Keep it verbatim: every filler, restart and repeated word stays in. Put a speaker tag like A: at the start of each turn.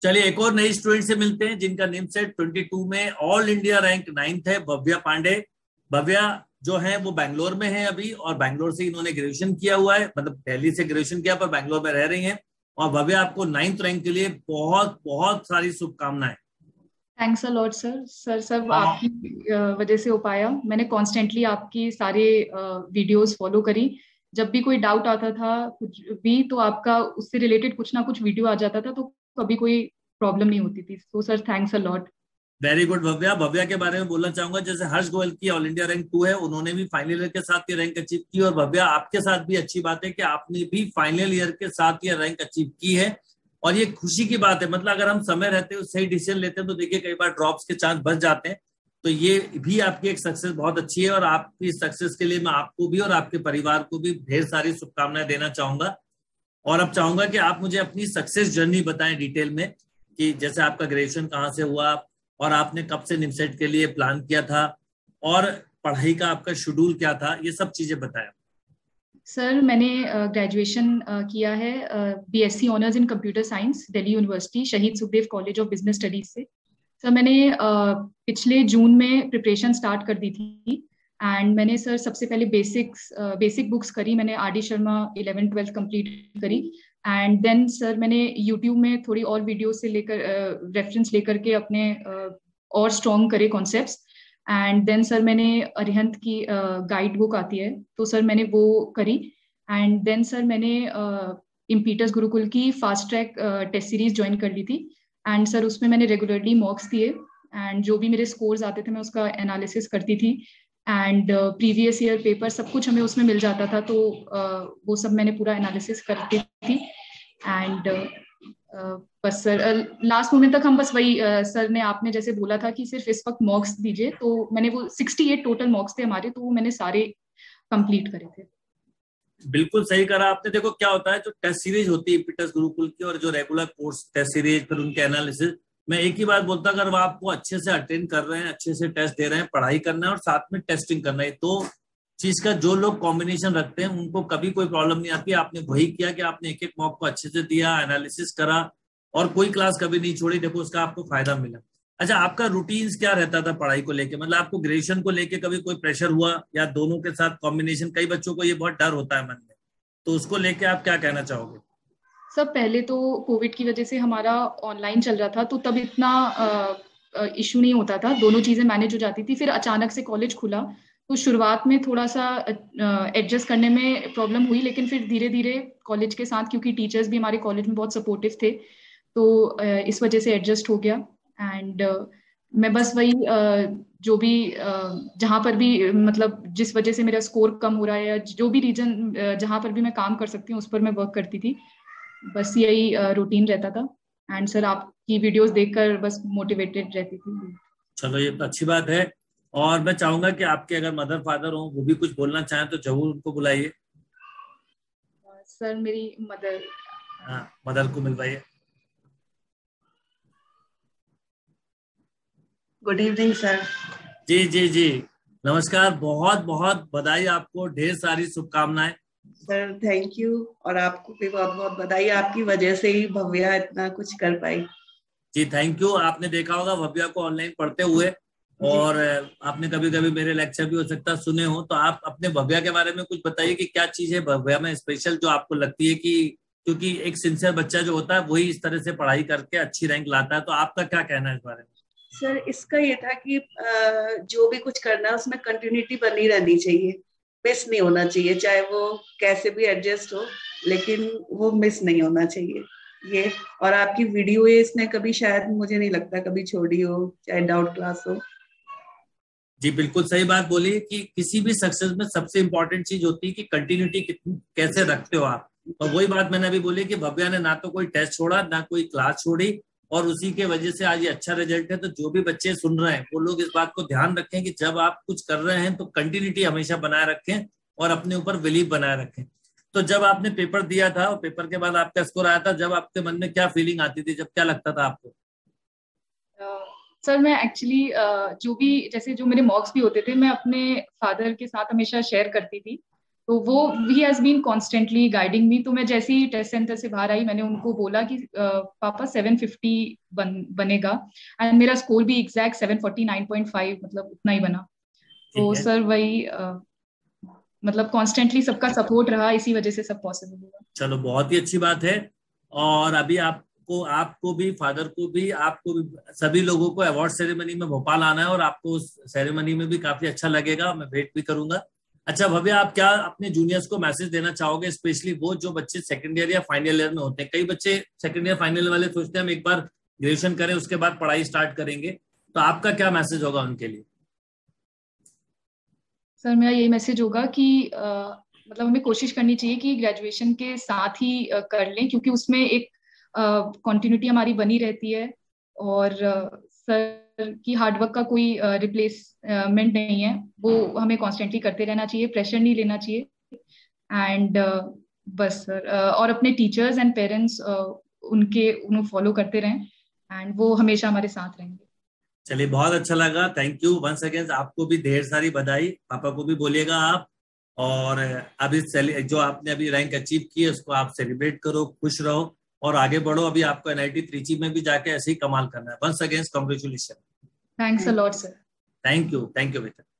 A: चलिए एक और नई स्टूडेंट से मिलते हैं जिनका नेम सेट बाईस में ऑल इंडिया रैंक नाइन्थ है, भव्या पांडे। भव्या जो है वो बैंगलोर में है अभी, और बैंगलोर से इन्होंने ग्रेजुएशन किया हुआ है, मतलब दिल्ली से ग्रेजुएशन किया पर बैंगलोर में रह रही हैं। और भव्या आपको नाइन्थ रैंक के लिए बहुत बहुत सारी शुभकामनाएं।
B: Thanks a lot sir. Sir सब आपकी वजह से हो पाया। मैंने कॉन्स्टेंटली आपकी सारे वीडियोस फॉलो करी। जब भी कोई डाउट आता था कुछ भी, तो आपका उससे रिलेटेड कुछ ना कुछ वीडियो आ जाता था, तो कभी कोई प्रॉब्लम नहीं होती थी। तो sir thanks a lot.
A: Very good Bhavya. Bhavya के बारे में बोलना चाहूंगा, जैसे हर्ष गोयल की ऑल इंडिया रैंक टू है, उन्होंने भी फाइनल ईयर के साथ ये रैंक अचीव की, और भव्या आपके साथ भी अच्छी बात है कि आपने भी फाइनल ईयर के साथ ये रैंक अचीव की है। और ये खुशी की बात है, मतलब अगर हम समय रहते हुए सही डिसीजन लेते हैं तो देखिए कई बार ड्रॉप्स के चांस बच जाते हैं। तो ये भी आपकी एक सक्सेस बहुत अच्छी है, और आपकी सक्सेस के लिए मैं आपको भी और आपके परिवार को भी ढेर सारी शुभकामनाएं देना चाहूंगा। और अब चाहूंगा कि आप मुझे अपनी सक्सेस जर्नी बताएं डिटेल में, कि जैसे आपका ग्रेजुएशन कहाँ से हुआ, और आपने कब से निमसेट के लिए प्लान किया था, और पढ़ाई का आपका शेड्यूल क्या था, ये सब चीजें बताएं।
B: सर मैंने ग्रेजुएशन uh, uh, किया है BSc honours in computer science Delhi university Shaheed Sukhdev college of business studies से। सर मैंने uh, पिछले जून में प्रिपरेशन स्टार्ट कर दी थी। एंड मैंने सर सबसे पहले बेसिक्स बेसिक बुक्स करी। मैंने R D Sharma eleven twelfth complete करी। एंड देन सर मैंने यूट्यूब में थोड़ी और वीडियो से लेकर रेफरेंस uh, लेकर के अपने uh, और स्ट्रॉन्ग करे कॉन्सेप्ट्स। एंड देन सर मैंने अरिहंत की गाइड uh, बुक आती है, तो सर मैंने वो करी। एंड देन सर मैंने इम्पीटस uh, गुरुकुल की fast track test series join कर ली थी। एंड सर उसमें मैंने रेगुलरली मॉक्स दिए, एंड जो भी मेरे स्कोर्स आते थे मैं उसका एनालिसिस करती थी। एंड प्रीवियस ईयर पेपर सब कुछ हमें उसमें मिल जाता था, तो uh, वो सब मैंने पूरा एनालिसिस करती थी। एंड uh, बस सर लास्ट मोमेंट तक हम बस वही uh, सर ने आपने जैसे बोला था कि सिर्फ इस वक्त मॉक्स दीजिए, तो मैंने वो अड़सठ टोटल मॉक्स थे हमारे, तो वो मैंने सारे कंप्लीट करे थे।
A: बिल्कुल सही करा आपने। देखो क्या होता है, जो टेस्ट सीरीज होती है पीटर्स गुरुकुल की, और जो रेगुलर कोर्स टेस्ट सीरीज, फिर उनके एनालिसिस, मैं एक ही बात बोलता, अगर आपको अच्छे से अटेंड कर रहे हैं, अच्छे से टेस्ट दे रहे हैं, पढ़ाई करना है और साथ में टेस्टिंग करना है, तो चीज का जो लोग कॉम्बिनेशन रखते हैं उनको कभी कोई प्रॉब्लम नहीं आती। आपने वही किया कि आपने एक एक मॉक को अच्छे से दिया, एनालिसिस करा, और कोई क्लास कभी नहीं छोड़ी। देखो उसका आपको फायदा मिला। अच्छा, आपका रूटीन्स क्या रहता था पढ़ाई को लेके, मतलब आपको ग्रेजुएशन को लेके कभी कोई प्रेशर हुआ, या दोनों के साथ कॉम्बिनेशन? कई बच्चों को ये बहुत डर होता है मन में, तो उसको लेके आप क्या कहना चाहोगे?
B: सब पहले तो कोविड की वजह से हमारा ऑनलाइन चल रहा था, तो तब इतना इशू नहीं होता था, दोनों चीजें मैनेज हो जाती थी। फिर अचानक से कॉलेज खुला, तो शुरुआत में थोड़ा सा एडजस्ट करने में प्रॉब्लम हुई, लेकिन फिर धीरे धीरे कॉलेज के साथ, क्योंकि टीचर्स भी हमारे कॉलेज में बहुत सपोर्टिव थे, तो इस वजह से एडजस्ट हो गया। एंड मैं बस वही जो भी जहाँ पर भी, मतलब जिस वजह से मेरा स्कोर कम हो रहा है, या जो भी रीजन जहाँ पर भी मैं काम कर सकती हूँ उस पर मैं वर्क करती थी। बस यही रूटीन रहता था। एंड सर आपकी वीडियोस देखकर बस मोटिवेटेड रहती थी।
A: चलो ये तो अच्छी बात है। और मैं चाहूंगा कि आपके अगर मदर फादर हो, वो भी कुछ बोलना चाहें तो जरूर उनको बुलाइए।
B: सर मेरी मदर,
A: हाँ, मदर को मिलवाइए।
C: Good evening sir.
A: जी जी जी, नमस्कार। बहुत बहुत बधाई आपको, ढेर सारी शुभकामनाएं।
C: सर थैंक यू, और आपको भी बहुत बहुत बधाई। आपकी वजह से ही भव्या इतना कुछ कर पाई।
A: जी थैंक यू। आपने देखा होगा भव्या को ऑनलाइन पढ़ते हुए, और आपने कभी कभी मेरे लेक्चर भी हो सकता है सुने हो, तो आप अपने भव्या के बारे में कुछ बताइए कि क्या चीज है भव्या में स्पेशल जो आपको लगती है कि, क्योंकि एक सिंसियर बच्चा जो होता है वही इस तरह से पढ़ाई करके अच्छी रैंक लाता है, तो आपका क्या कहना है इस बारे में?
C: सर इसका ये था कि जो भी कुछ करना है उसमें कंटिन्यूटी बनी रहनी चाहिए, मिस नहीं होना चाहिए, चाहे वो कैसे भी एडजस्ट हो, लेकिन वो मिस नहीं होना चाहिए ये। और आपकी वीडियो है, इसने कभी शायद मुझे नहीं लगता कभी छोड़ी हो, चाहे डाउट क्लास हो।
A: जी बिल्कुल सही बात बोली कि किसी भी सक्सेस में सबसे इंपॉर्टेंट चीज होती है कि कंटिन्यूटी कितनी कैसे रखते हो आप। और वही बात मैंने अभी बोली कि भव्या ने ना तो कोई टेस्ट छोड़ा, ना कोई क्लास छोड़ी, और उसी के वजह से आज ये अच्छा रिजल्ट है। तो जो भी बच्चे सुन रहे हैं वो लोग इस बात को ध्यान रखें कि जब आप कुछ कर रहे हैं तो कंटिन्यूटी हमेशा बनाए रखें, और अपने ऊपर बिलीव बनाए रखें। तो जब आपने पेपर दिया था और पेपर के बाद आपका स्कोर आया था, जब आपके मन में क्या फीलिंग आती थी, जब क्या लगता था आपको?
B: सर मैं एक्चुअली जो भी, जैसे जो मेरे मॉक्स भी होते थे, मैं अपने फादर के साथ हमेशा शेयर करती थी। तो वो ही has been constantly guiding me. तो मैं जैसे ही टेस्ट सेंटर से बाहर आई मैंने उनको बोला कि पापा सेवन फिफ्टी बन, बनेगा एंड मेरा स्कोर भी exact seven forty nine point five मतलब उतना ही बना। तो सर वही uh, मतलब कॉन्स्टेंटली सबका सपोर्ट रहा, इसी वजह से सब पॉसिबल हुआ।
A: चलो बहुत ही अच्छी बात है। और अभी आपको आपको भी, फादर को भी, आपको भी, सभी लोगों को अवार्ड सेरेमनी में भोपाल आना है और आपको उस सेरेमनी में भी काफी अच्छा लगेगा, मैं वेट भी करूंगा। अच्छा भव्या, आप क्या अपने जूनियर्स को मैसेज देना चाहोगे, स्पेशली वो जो बच्चे सेकंड ईयर या फाइनल ईयर में होते हैं? कई बच्चे सेकंड ईयर फाइनल वाले सोचते हैं हम एक बार ग्रेजुएशन करें उसके बाद पढ़ाई स्टार्ट करेंगे, तो आपका क्या मैसेज होगा उनके लिए?
B: सर मेरा यही मैसेज होगा कि आ, मतलब हमें कोशिश करनी चाहिए कि ग्रेजुएशन के साथ ही आ, कर लें, क्योंकि उसमें एक कंटिन्यूटी हमारी बनी रहती है और आ, सर की हार्डवर्क का कोई रिप्लेसमेंट uh, नहीं है। वो हमें कॉन्स्टेंटली करते रहना चाहिए, प्रेशर नहीं लेना चाहिए एंड uh, बस सर uh, और अपने टीचर्स एंड पेरेंट्स उनके उन्हें फॉलो करते रहें एंड वो हमेशा हमारे साथ रहेंगे।
A: चलिए बहुत अच्छा लगा, थैंक यू वंस अगेन। आपको भी ढेर सारी बधाई, पापा को भी बोलिएगा आप। और अभी जो आपने अभी रैंक अचीव की है उसको आप सेलिब्रेट करो, खुश रहो और आगे बढ़ो। अभी आपको एन आई टी त्रिची में भी जाके ऐसे ही कमाल करना है। Once again congratulation.
B: Thanks a lot sir.
A: Thank you, thank you बेटा।